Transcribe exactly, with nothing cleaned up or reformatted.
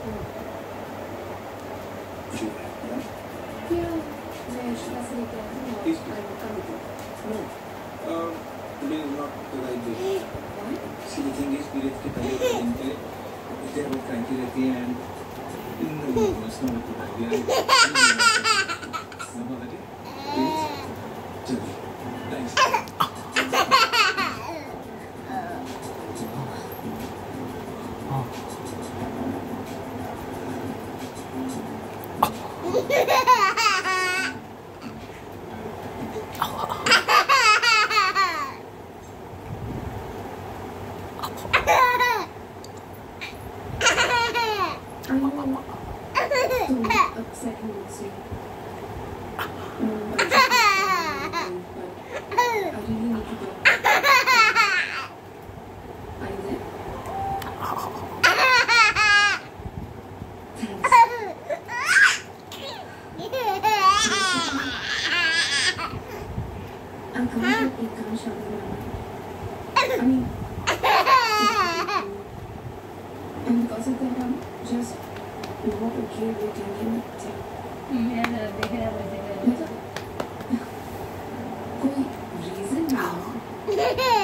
Yeah, मैं शिवा से लेके आती हूँ और I will come with you. No, uh, today is not the right day. Why? See, the thing is, period के पहले दिन पे इतने बहुत cranky रहती है and इन लोगों को समझ नहीं पाती है. समझ आ गई? Please, चलिए. Thanks. I'm coming to eat gun shop now. I mean, and because of that, I'm just not okay with taking it. Yeah, they have a कोई reason नहीं.